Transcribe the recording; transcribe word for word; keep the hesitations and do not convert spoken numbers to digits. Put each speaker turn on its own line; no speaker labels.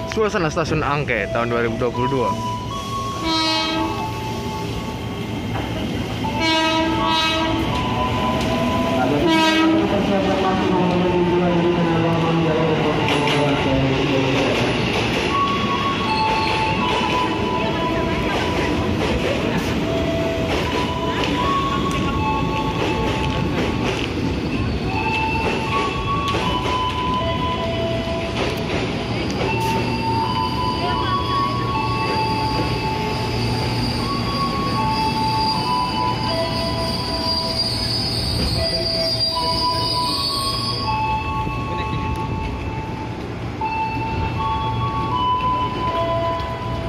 Suasana Stasiun Angke tahun dua ribu dua puluh dua.